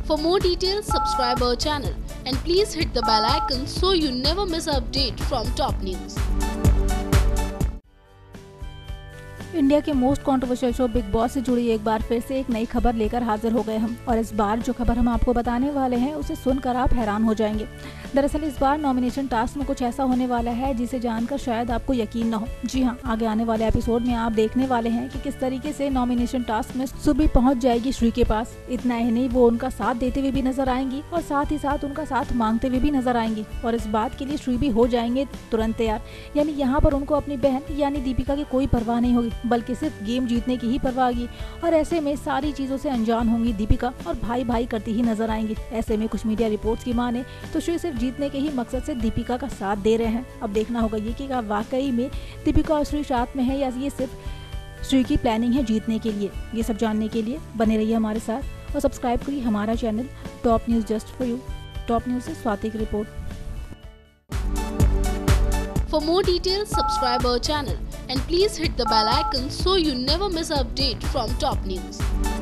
For more details, subscribe our channel and please hit the bell icon so you never miss an update from top news. India के most controversial show Bigg Boss से जुड़ी एक बार फिर से एक नई खबर लेकर हाजिर हो गए हम। और इस बार जो खबर हम आपको बताने वाले हैं उसे सुनकर आप हैरान हो जाएंगे। दरअसल इस बार नॉमिनेशन टास्क में कुछ ऐसा होने वाला है जिसे जानकर शायद आपको यकीन न हो। जी हाँ, आगे आने वाले एपिसोड में आप देखने वाले हैं कि किस तरीके से नॉमिनेशन टास्क में सुबी पहुंच जाएगी श्री के पास। इतना ही नहीं, वो उनका साथ देते हुए भी नजर आएंगी और साथ ही साथ उनका साथ मांगते हुए भी नजर आएंगी। और इस बात के लिए श्री भी हो जाएंगे तुरंत तैयार। यानी यहाँ पर उनको अपनी बहन यानी दीपिका की कोई परवाह नहीं होगी, बल्कि सिर्फ गेम जीतने की ही परवाह होगी। और ऐसे में सारी चीजों से अनजान होंगी दीपिका और भाई भाई करती ही नजर आएंगी। ऐसे में कुछ मीडिया रिपोर्ट्स की माने तो श्री सिर्फ जीतने के ही मकसद से दीपिका का साथ दे रहे हैं। अब देखना होगा ये कि क्या वाकई में दीपिका और श्री साथ में है या ये सिर्फ श्री की प्लानिंग है जीतने के लिए। ये सब जानने के लिए बने रहिए हमारे साथ और सब्सक्राइब करिए हमारा channel top news just for you. Top news से स्वाति की report. For more details, subscribe our channel and please hit the bell icon so you never miss an update from top news.